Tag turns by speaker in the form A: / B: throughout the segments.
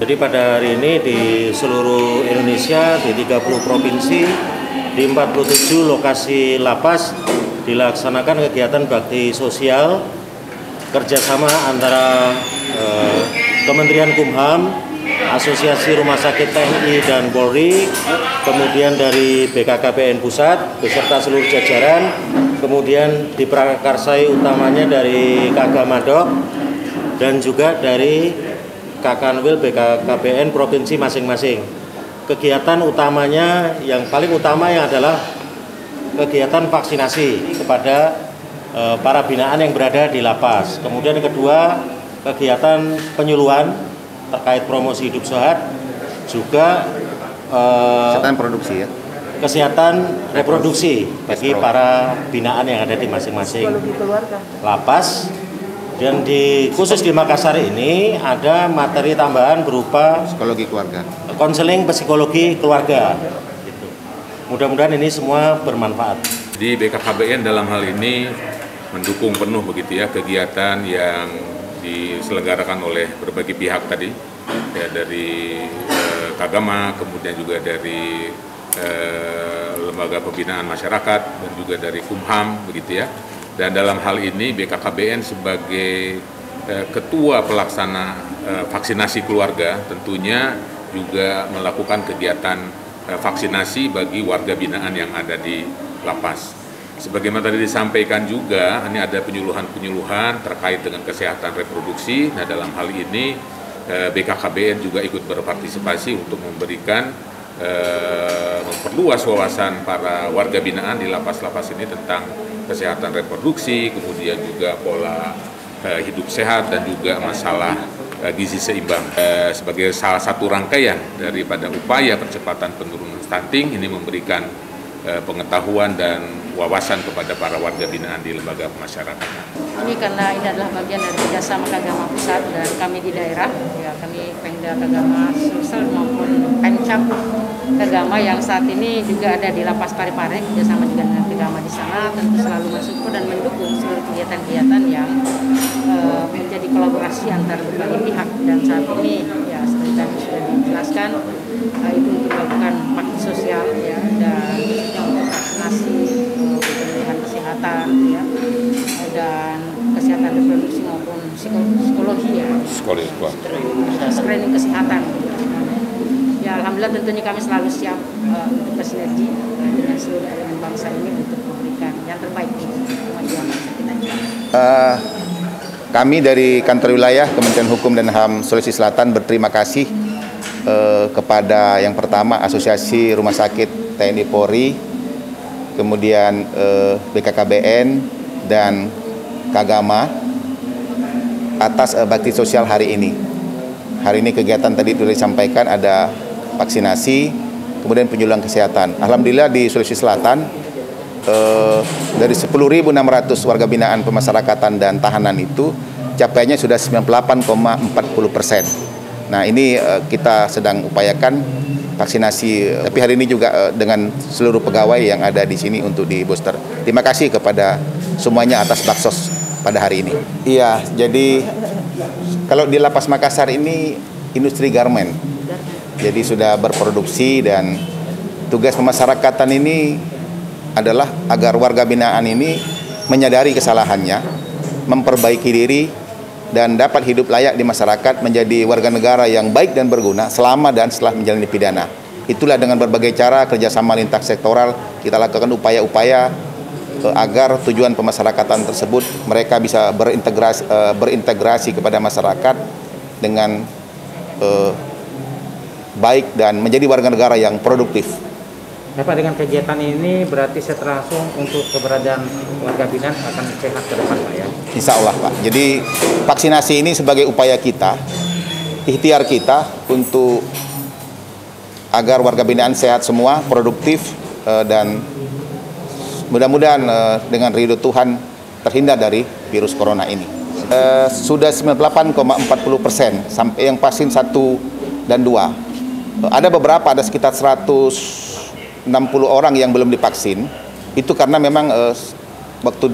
A: Jadi pada hari ini di seluruh Indonesia, di 30 provinsi, di 47 lokasi lapas dilaksanakan kegiatan bakti sosial kerjasama antara Kementerian Kumham, Asosiasi Rumah Sakit TNI dan Polri, kemudian dari BKKBN Pusat beserta seluruh jajaran, kemudian diprakarsai utamanya dari Kagamadok dan juga dari Kakanwil BKKBN provinsi masing-masing. Kegiatan utamanya yang paling utama yang adalah kegiatan vaksinasi kepada para binaan yang berada di lapas. Kemudian yang kedua, kegiatan penyuluhan terkait promosi hidup sehat, juga
B: kesehatan produksi ya.
A: Kesehatan reproduksi bagi para binaan yang ada di masing-masing lapas. Dan khusus di Makassar ini ada materi tambahan berupa
B: psikologi keluarga,
A: konseling psikologi keluarga. Gitu. Mudah-mudahan ini semua bermanfaat.
C: Di BKKBN dalam hal ini mendukung penuh begitu ya kegiatan yang diselenggarakan oleh berbagai pihak tadi, ya, dari Kagama, kemudian juga dari lembaga pembinaan masyarakat dan juga dari Kumham begitu ya. Dan dalam hal ini BKKBN sebagai ketua pelaksana vaksinasi keluarga tentunya juga melakukan kegiatan vaksinasi bagi warga binaan yang ada di lapas. Sebagaimana tadi disampaikan juga, ini ada penyuluhan-penyuluhan terkait dengan kesehatan reproduksi. Nah, dalam hal ini BKKBN juga ikut berpartisipasi untuk memberikan memperluas wawasan para warga binaan di lapas-lapas ini tentang kesehatan reproduksi, kemudian juga pola hidup sehat dan juga masalah gizi seimbang. Sebagai salah satu rangkaian daripada upaya percepatan penurunan stunting, ini memberikan pengetahuan dan wawasan kepada para warga binaan di lembaga pemasyarakatan.
D: Ini karena ini adalah bagian dari kerjasama Kagama Pusat dan kami di daerah, ya kami Pemda Kagama Sulsel maupun Pemcap Kagama yang saat ini juga ada di Lapas Parepare, kerjasama juga dengan Kagama di sana, tentu selalu mensupport dan mendukung seluruh kegiatan-kegiatan yang menjadi kolaborasi antar berbagai pihak. Dan saat ini ya seperti tadi sudah dijelaskan, itu untuk melakukan bakti sosial ya, dan untuk vaksinasi, pemulihan kesehatan ya, dan kesehatan reproduksi maupun psikologi ya, screening kesehatan. Ya, alhamdulillah tentunya kami selalu siap untuk bersinergi dengan seluruh elemen bangsa ini untuk memberikan yang terbaik di kemajuan bangsa kita.
B: Kami dari Kantor Wilayah Kementerian Hukum dan HAM Sulawesi Selatan berterima kasih kepada yang pertama Asosiasi Rumah Sakit TNI Polri, kemudian BKKBN dan Kagama atas bakti sosial hari ini. Hari ini kegiatan tadi sudah disampaikan, ada vaksinasi, kemudian penyuluhan kesehatan. Alhamdulillah di Sulawesi Selatan dari 10.600 warga binaan pemasyarakatan dan tahanan itu capaiannya sudah 98,40%. Nah, ini kita sedang upayakan vaksinasi, tapi hari ini juga dengan seluruh pegawai yang ada di sini untuk di booster. Terima kasih kepada semuanya atas baksos pada hari ini. Iya, jadi kalau di Lapas Makassar ini industri garmen, jadi sudah berproduksi, dan tugas pemasyarakatan ini adalah agar warga binaan ini menyadari kesalahannya, memperbaiki diri, dan dapat hidup layak di masyarakat, menjadi warga negara yang baik dan berguna selama dan setelah menjalani pidana. Itulah dengan berbagai cara kerjasama lintas sektoral kita lakukan upaya-upaya agar tujuan pemasyarakatan tersebut mereka bisa berintegrasi kepada masyarakat dengan baik dan menjadi warga negara yang produktif.
E: Pak, dengan kegiatan ini berarti setelah langsung untuk keberadaan warga binaan akan sehat ke depan, Pak ya?
B: Insya Allah, Pak. Jadi vaksinasi ini sebagai upaya kita, ikhtiar kita untuk agar warga binaan sehat semua, produktif, dan mudah-mudahan dengan ridho Tuhan terhindar dari virus corona ini. Sudah 98,40% sampai yang vaksin 1 dan 2. Ada beberapa, ada sekitar 160 orang yang belum divaksin. Itu karena memang waktu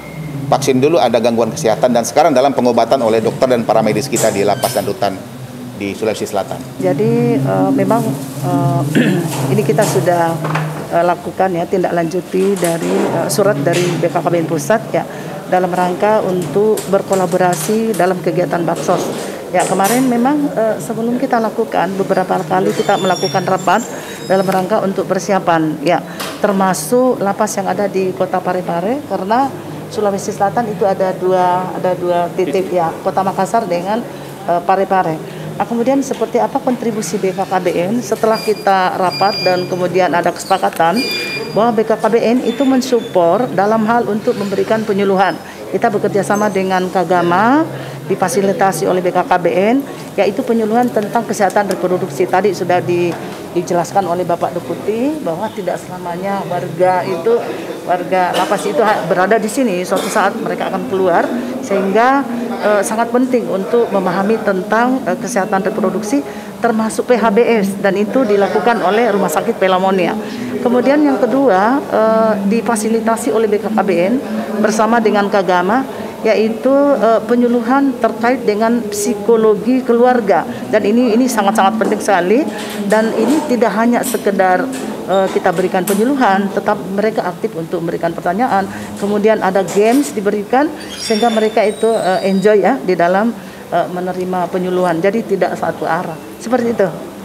B: divaksin dulu ada gangguan kesehatan, dan sekarang dalam pengobatan oleh dokter dan para medis kita di lapas dan rutan di Sulawesi Selatan.
F: Jadi memang ini kita sudah lakukan ya tindak lanjuti dari surat dari BKKBN Pusat ya dalam rangka untuk berkolaborasi dalam kegiatan Baksos. Ya kemarin memang sebelum kita lakukan beberapa kali kita melakukan rapat dalam rangka untuk persiapan ya termasuk lapas yang ada di Kota Parepare karena Sulawesi Selatan itu ada dua titik ya Kota Makassar dengan Parepare. Nah, kemudian seperti apa kontribusi BKKBN setelah kita rapat dan kemudian ada kesepakatan bahwa BKKBN itu mensupport dalam hal untuk memberikan penyuluhan. Kita bekerja sama dengan Kagama, difasilitasi oleh BKKBN, yaitu penyuluhan tentang kesehatan reproduksi. Tadi sudah dijelaskan oleh Bapak Deputi bahwa tidak selamanya warga lapas itu berada di sini, suatu saat mereka akan keluar, sehingga sangat penting untuk memahami tentang kesehatan reproduksi termasuk PHBS dan itu dilakukan oleh Rumah Sakit Pelamonia. Kemudian yang kedua difasilitasi oleh BKKBN bersama dengan Kagama yaitu penyuluhan terkait dengan psikologi keluarga dan ini sangat-sangat penting sekali dan ini tidak hanya sekedar kita berikan penyuluhan, tetap mereka aktif untuk memberikan pertanyaan, kemudian ada games diberikan sehingga mereka itu enjoy ya di dalam menerima penyuluhan, jadi tidak satu arah seperti itu.